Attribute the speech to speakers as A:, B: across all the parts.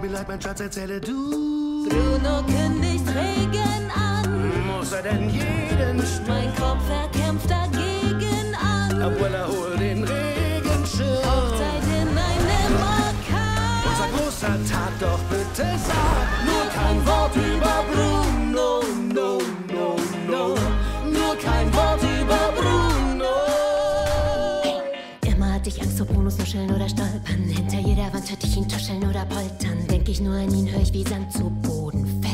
A: leid, mein Schatz, erzähle du.
B: Bruno kündigt Regen an.
A: Muss er denn jeden
B: Mein Kopf kämpft dagegen an.
A: obwohl er holt den Regenschirm.
B: Hochzeit in einem Orkan.
A: Unser großer Tag, doch bitte sag nur kein Wort über Bruno, no, no, no. Nur kein Wort über Bruno.
B: Immer hatte ich Angst vor Brunos Nuscheln oder Stolpern. Hinter jeder Wand hörte ich ihn tuscheln oder poltern. Denk ich nur an ihn, hör ich, wie Sand zu Boden fällt.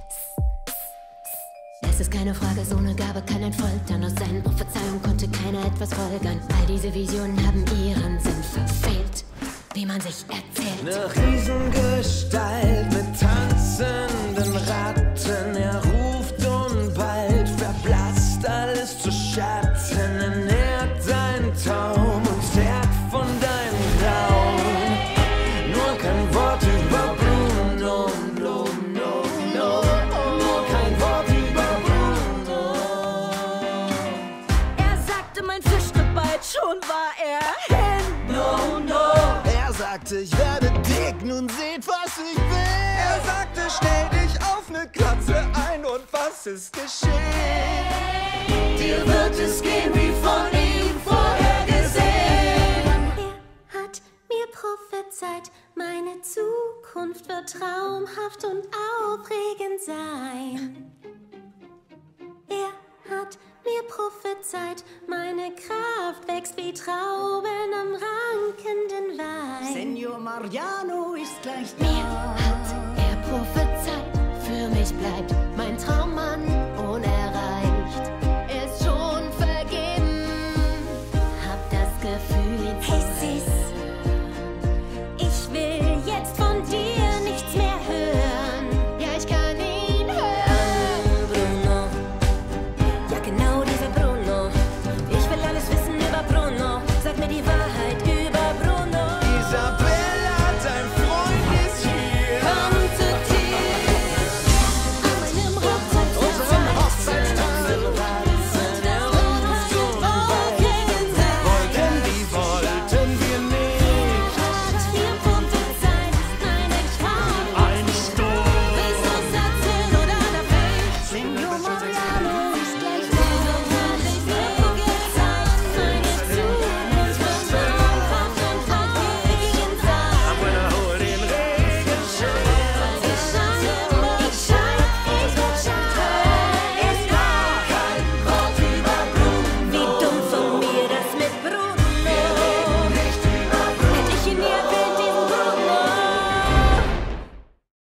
B: Es ist keine Frage, so eine Gabe kann ein Foltern. Aus seinen Prophezeiungen konnte keiner etwas folgern. All diese Visionen haben ihren Sinn verfehlt, wie man sich erzählt.
A: Eine Riesengestalt mit tanzenden Ratten. Er ruft und bald verblasst alles zu Schatten. Er nährt seinen Traum und zerrt von deinem Grauen. Nur kein Wort über Bruno, no, no, no. Nur kein Wort über Bruno.
B: Er sagte, mein Fisch wird bald, schon war er hin.
A: No, no. Er sagte, ich werde dick, nun seht, was ich will.
C: Er sagte, stell dich auf ne Katze ein und was ist geschehen?
A: Dir wird es gehen wie von ihm vorhergesehen.
B: Er hat mir prophezeit, meine Zukunft wird traumhaft und aufregend sein. Er hat mir prophezeit, meine Kraft wächst wie Trauben am rankenden Wein.
D: Senor Mariano ist gleich da.
B: Mir hat er prophezeit, für mich bleibt